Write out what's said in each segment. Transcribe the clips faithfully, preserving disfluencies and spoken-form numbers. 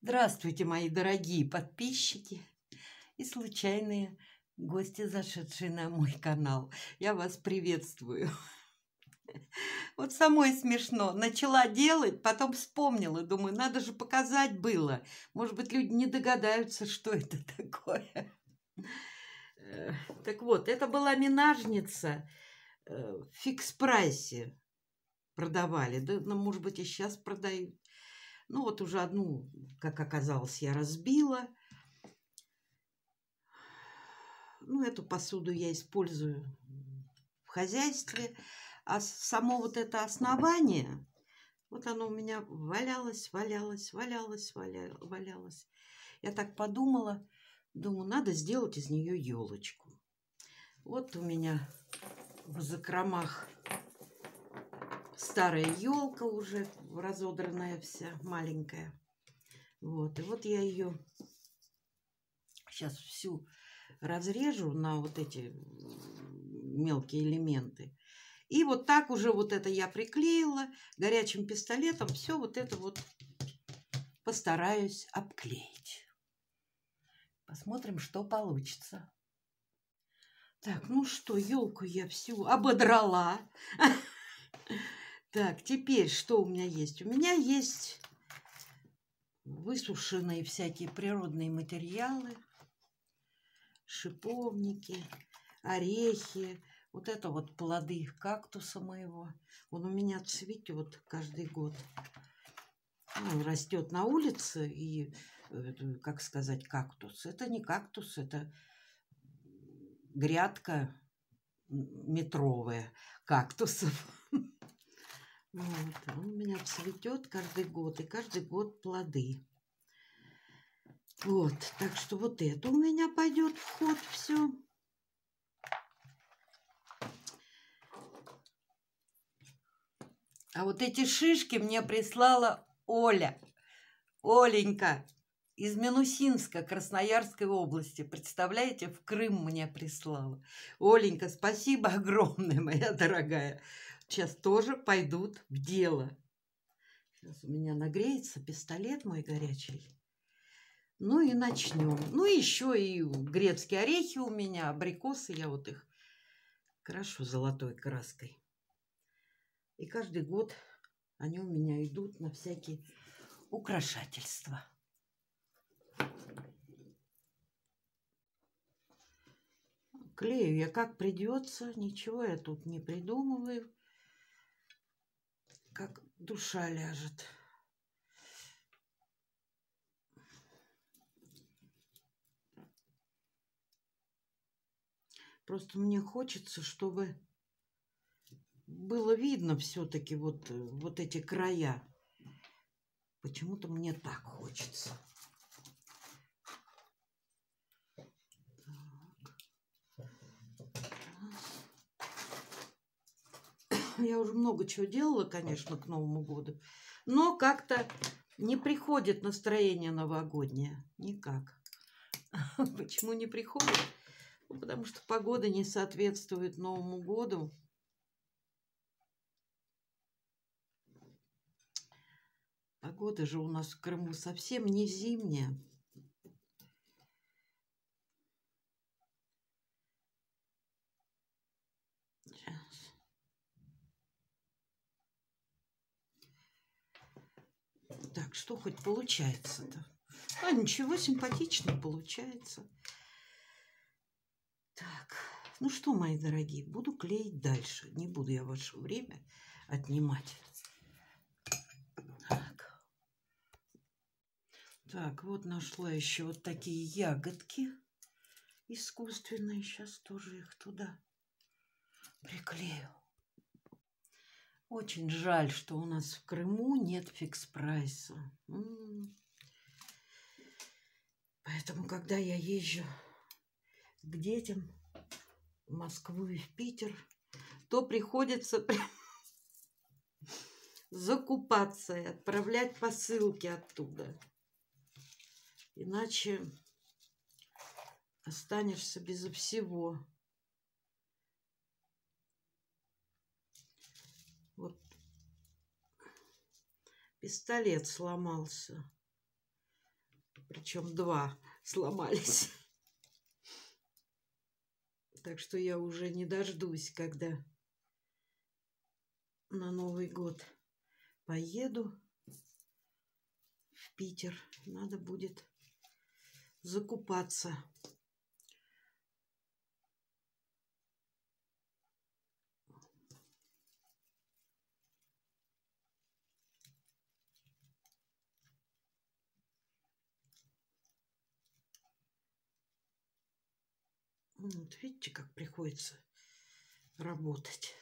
Здравствуйте, мои дорогие подписчики и случайные гости, зашедшие на мой канал. Я вас приветствую. Вот самой смешно. Начала делать, потом вспомнила. Думаю, надо же показать было. Может быть, люди не догадаются, что это такое. Так вот, это была минажница в фикс-прайсе. Продавали. Да, ну, может быть, и сейчас продают. Ну, вот уже одну, как оказалось, я разбила. Ну, эту посуду я использую в хозяйстве. А само вот это основание, вот оно у меня валялось, валялось, валялось, валялось. Я так подумала, думаю, надо сделать из нее елочку. Вот у меня в закромах старая елка уже разодранная вся, маленькая. Вот, и вот я ее сейчас всю разрежу на вот эти мелкие элементы. И вот так уже вот это я приклеила горячим пистолетом. Все вот это вот постараюсь обклеить. Посмотрим, что получится. Так, ну что, елку я всю ободрала. Так, теперь что у меня есть? У меня есть высушенные всякие природные материалы. Шиповники, орехи. Вот это вот плоды кактуса моего. Он у меня цветет каждый год. Он растет на улице. И, как сказать, кактус. Это не кактус, это грядка метровая кактусов. Вот. Он у меня цветет каждый год. И каждый год плоды. Вот. Так что вот это у меня пойдет в ход все. А вот эти шишки мне прислала Оля. Оленька из Минусинска, Красноярской области. Представляете, в Крым мне прислала. Оленька, спасибо огромное, моя дорогая. Сейчас тоже пойдут в дело. Сейчас у меня нагреется пистолет мой горячий. Ну и начнем. Ну и еще и грецкие орехи у меня, абрикосы. Я вот их крашу золотой краской. И каждый год они у меня идут на всякие украшательства. Клею я как придется, ничего я тут не придумываю. Как душа ляжет. Просто мне хочется, чтобы было видно все-таки вот, вот эти края. Почему-то мне так хочется. Я уже много чего делала, конечно, к Новому году. Но как-то не приходит настроение новогоднее. Никак. Почему не приходит? Ну, потому что погода не соответствует Новому году. Погода же у нас в Крыму совсем не зимняя. Сейчас. Так, что хоть получается-то? А, ничего, симпатично получается. Так, ну что, мои дорогие, буду клеить дальше. Не буду я ваше время отнимать. Так. Так, вот нашла еще вот такие ягодки искусственные. Сейчас тоже их туда приклею. Очень жаль, что у нас в Крыму нет фикс-прайса. Поэтому, когда я езжу к детям в Москву и в Питер, то приходится закупаться и отправлять посылки оттуда. Иначе останешься без всего. Вот пистолет сломался. Причем два сломались. Так что я уже не дождусь, когда на Новый год поеду в Питер. Надо будет закупаться. Вот видите, как приходится работать.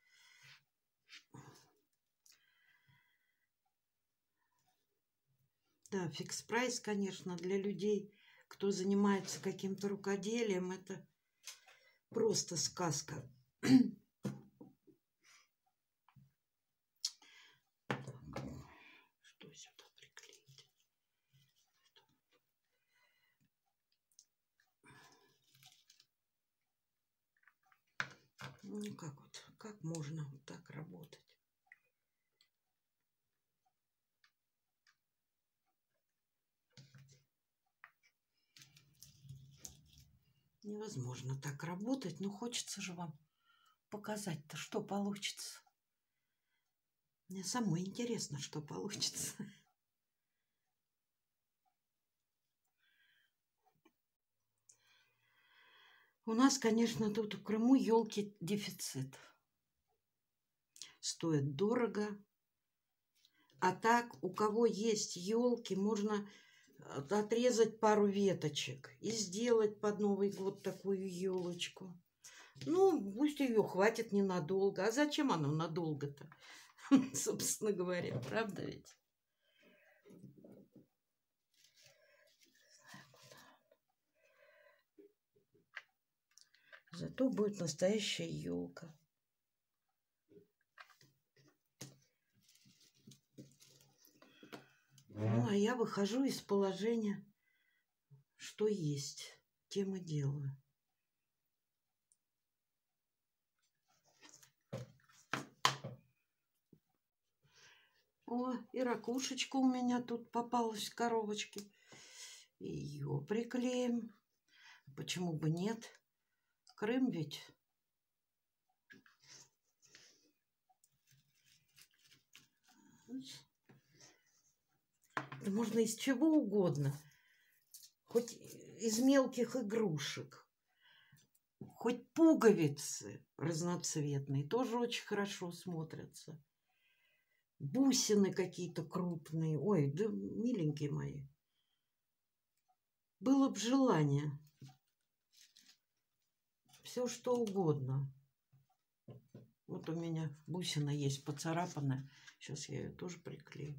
Да, фикс прайс, конечно, для людей, кто занимается каким-то рукоделием, это просто сказка. Что сюда приклеить? Ну как вот, как можно вот так работать? Невозможно так работать, но хочется же вам показать-то, что получится. Мне самой интересно, что получится. У нас, конечно, тут в Крыму елки дефицит. Стоят дорого. А так, у кого есть елки, можно отрезать пару веточек и сделать под Новый год такую елочку. Ну, пусть ее хватит ненадолго. А зачем оно надолго-то? Собственно говоря, правда ведь? Зато будет настоящая елка. Ну, а я выхожу из положения, что есть, тем и делаю. О, и ракушечка у меня тут попалась в коробочке. Ее приклеим. Почему бы нет? Крым ведь. Да можно из чего угодно. Хоть из мелких игрушек. Хоть пуговицы разноцветные. Тоже очень хорошо смотрятся. Бусины какие-то крупные. Ой, да миленькие мои. Было бы желание. Все что угодно. Вот у меня бусина есть поцарапанная. Сейчас я ее тоже приклею.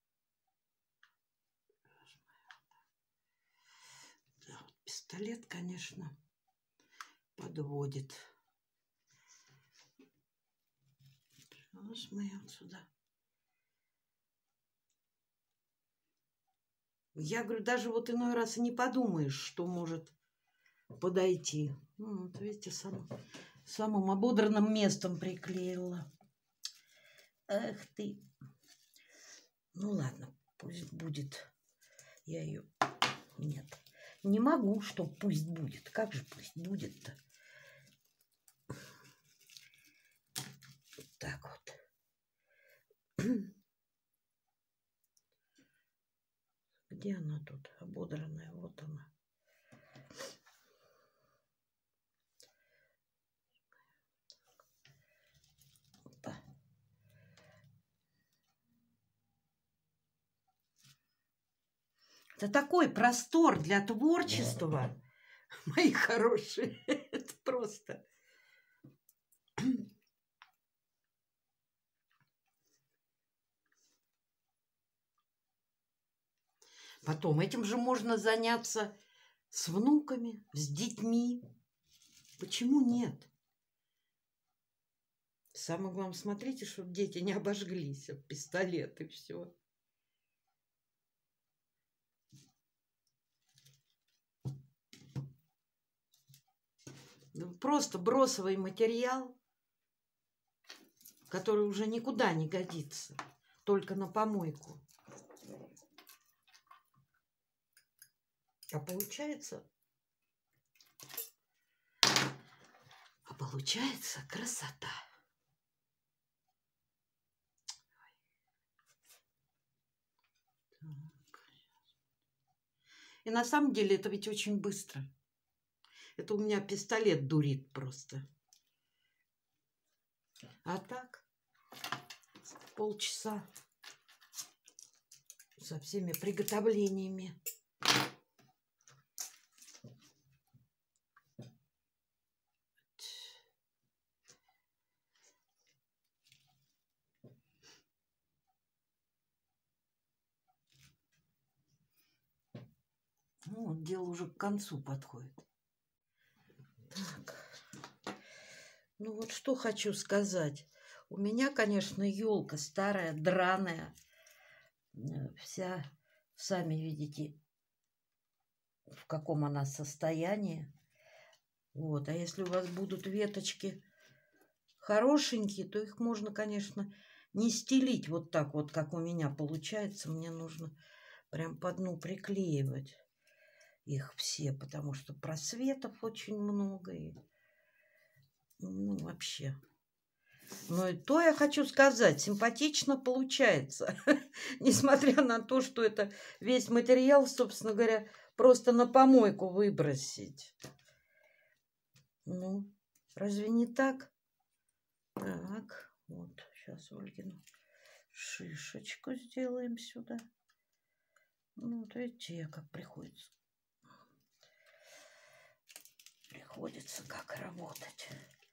Да, вот пистолет, конечно, подводит. Сейчас мы вот сюда. Я говорю, даже вот иной раз и не подумаешь, что может подойти. Ну, вот видите, сам, самым ободранным местом приклеила. Эх ты. Ну ладно, пусть будет. Я ее... Нет, не могу, что пусть будет. Как же пусть будет-то? Так вот. Где она тут? Ободранная. Вот она. Опа. Это такой простор для творчества, мои хорошие. Это просто... Потом этим же можно заняться с внуками, с детьми. Почему нет? Самое главное, смотрите, чтобы дети не обожглись об пистолет и все. Просто бросовый материал, который уже никуда не годится, только на помойку. А получается... А получается красота. Так. И на самом деле это ведь очень быстро. Это у меня пистолет дурит просто. А так полчаса со всеми приготовлениями. Ну, вот дело уже к концу подходит. Так. Ну вот что хочу сказать. У меня, конечно, елка старая, драная. Вся, сами видите, в каком она состоянии. Вот. А если у вас будут веточки хорошенькие, то их можно, конечно, не стелить вот так вот, как у меня получается. Мне нужно прям по дну приклеивать их все, потому что просветов очень много. И, ну, вообще. Но и то я хочу сказать, симпатично получается. Несмотря на то, что это весь материал, собственно говоря, просто на помойку выбросить. Ну, разве не так? Так, вот, сейчас Ольгину шишечку сделаем сюда. Ну, вот видите, как приходится. Приходится как работать.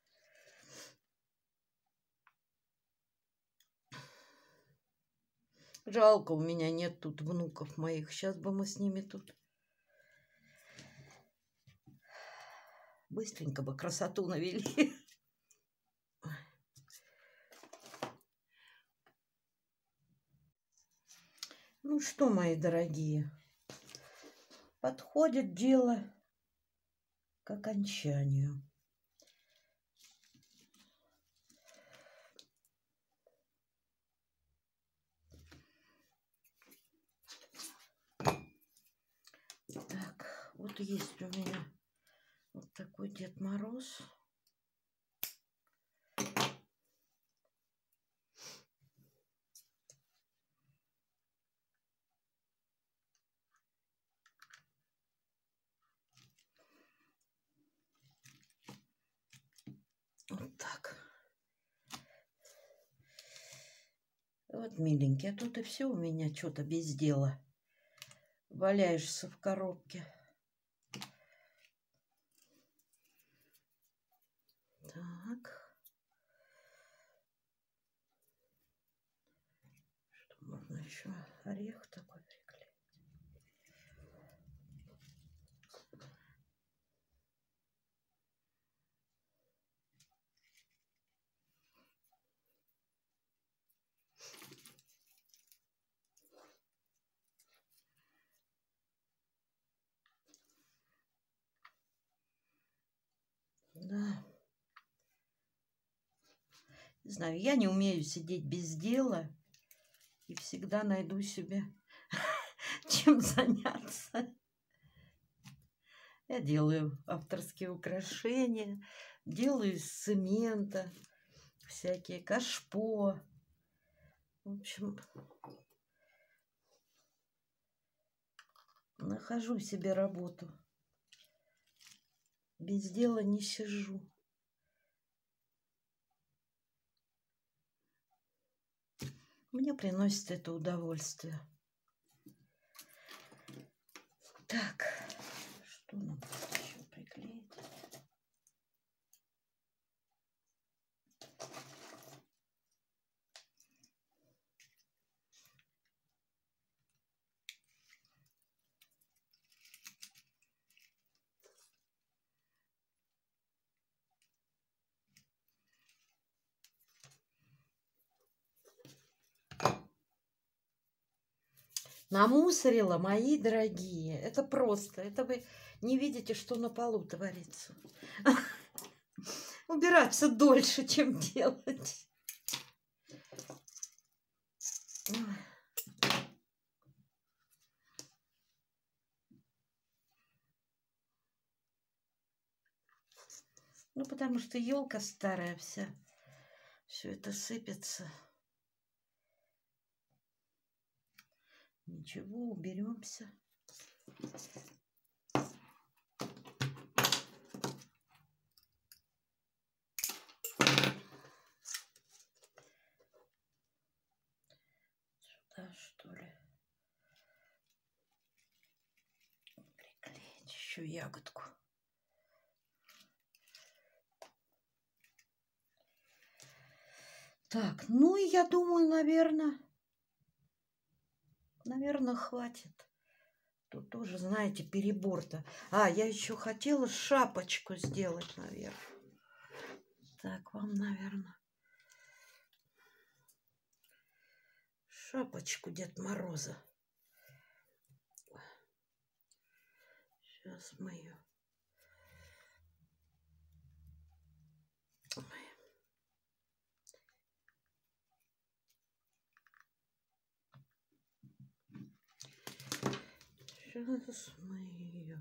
Жалко, у меня нет тут внуков моих. Сейчас бы мы с ними тут быстренько бы красоту навели. Ну что, мои дорогие, подходит дело к окончанию. Так, вот есть у меня вот такой Дед Мороз. Вот так. Вот, миленький, а тут и все у меня что-то без дела. Валяешься в коробке. Так. Что можно еще? Орех такой приклеить. Да. Не знаю, я не умею сидеть без дела и всегда найду себе чем заняться. Я делаю авторские украшения, делаю из цемента, всякие кашпо. В общем, нахожу себе работу. Без дела не сижу. Мне приносит это удовольствие. Так, что нам еще приклеить? Намусорила, мои дорогие. Это просто. Это вы не видите, что на полу творится. Убираться дольше, чем делать. Ну, потому что елка старая вся. Все это сыпется. Ничего, уберемся. Сюда, что ли? Приклеить еще ягодку. Так, ну и я думаю, наверное, наверное, хватит. Тут тоже, знаете, перебор-то. А, я еще хотела шапочку сделать, наверное. Так, вам, наверное, шапочку Деда Мороза. Сейчас мы ее... Сейчас мы ее...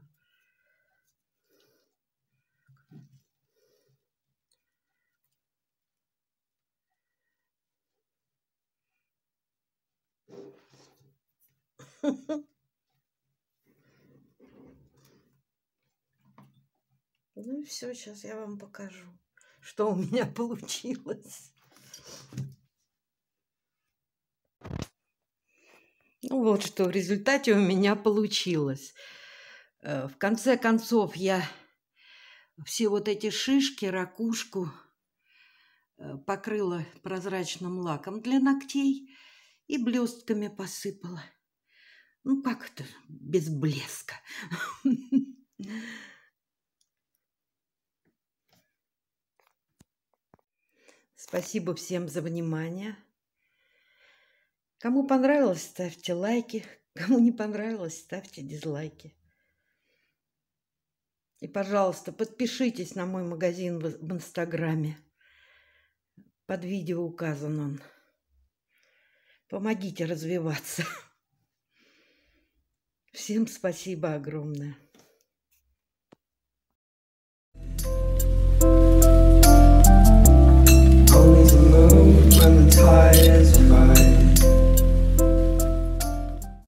Ну и все, сейчас я вам покажу, что у меня получилось. Ну вот что в результате у меня получилось. В конце концов я все вот эти шишки, ракушку покрыла прозрачным лаком для ногтей и блестками посыпала. Ну как это без блеска? Спасибо всем за внимание. Кому понравилось, ставьте лайки. Кому не понравилось, ставьте дизлайки. И, пожалуйста, подпишитесь на мой магазин в Инстаграме. Под видео указан он. Помогите развиваться. Всем спасибо огромное.